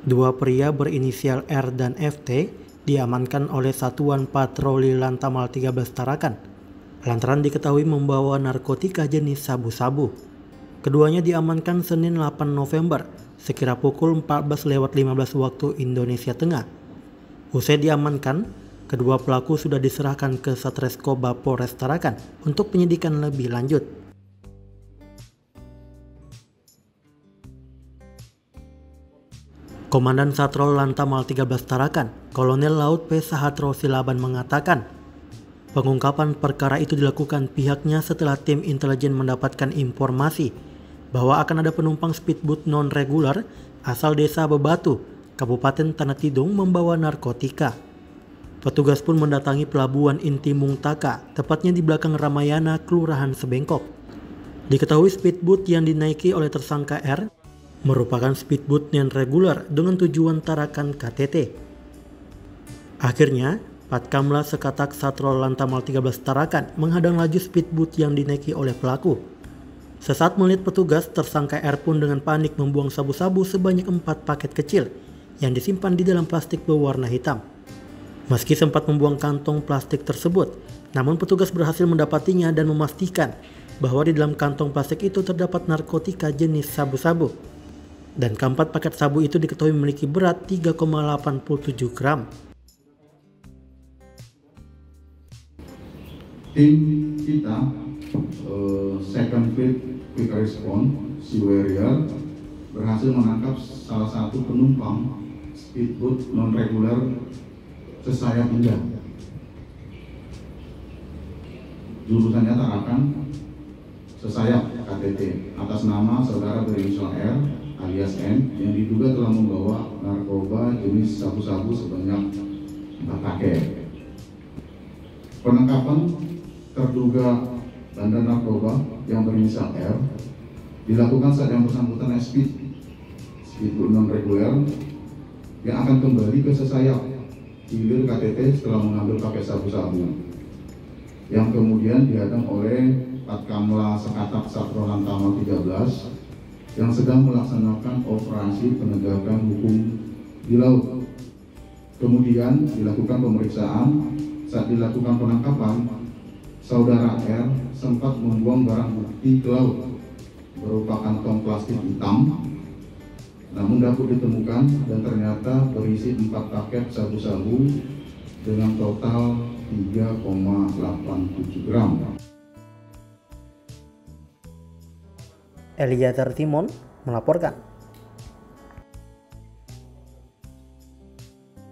Dua pria berinisial R dan FT diamankan oleh Satuan Patroli Lantamal 13 Tarakan lantaran diketahui membawa narkotika jenis sabu-sabu. Keduanya diamankan Senin 8 November sekira pukul 14.15 waktu Indonesia Tengah. Usai diamankan, kedua pelaku sudah diserahkan ke Satreskoba Polres Tarakan untuk penyidikan lebih lanjut. Komandan Satrol Lantamal 13 Tarakan, Kolonel Laut P. Sahatro Silaban mengatakan, pengungkapan perkara itu dilakukan pihaknya setelah tim intelijen mendapatkan informasi bahwa akan ada penumpang speedboat non-regular asal desa Bebatu, Kabupaten Tanah Tidung membawa narkotika. Petugas pun mendatangi pelabuhan Inti Mungtaka, tepatnya di belakang Ramayana, Kelurahan Sebengkok. Diketahui speedboat yang dinaiki oleh tersangka R merupakan speedboat non-regular dengan tujuan Tarakan KTT. Akhirnya, Patkamla Sekatak Satrol Lantamal 13 Tarakan menghadang laju speedboat yang dinaiki oleh pelaku. Sesaat melihat petugas, tersangka R pun dengan panik membuang sabu-sabu sebanyak 4 paket kecil yang disimpan di dalam plastik berwarna hitam. Meski sempat membuang kantong plastik tersebut, namun petugas berhasil mendapatinya dan memastikan bahwa di dalam kantong plastik itu terdapat narkotika jenis sabu-sabu. Dan keempat paket sabu itu diketahui memiliki berat 3,87 gram. Tim kita Second Fleet Quick Response Siberia berhasil menangkap salah satu penumpang speedboat non-regular sesayap Indah. Jurusannya Tarakan sesayap KTT atas nama saudara berinisial R alias N yang diduga telah membawa narkoba jenis sabu-sabu sebanyak 4 paket. Penangkapan terduga bandar narkoba yang berinisial R dilakukan saat yang bersangkutan speedboat non-reguler yang akan kembali ke sesayap hilir KTT setelah mengambil paket sabu-sabu yang kemudian dihadang oleh Patkamla Sekatak Satrol Lantamal 13 yang sedang melaksanakan operasi penegakan hukum di laut. Kemudian dilakukan pemeriksaan. Saat dilakukan penangkapan, saudara R sempat membuang barang bukti ke laut berupa kantong plastik hitam, namun dapat ditemukan dan ternyata berisi 4 paket sabu-sabu dengan total 3,87 gram. Eliezer Timon melaporkan.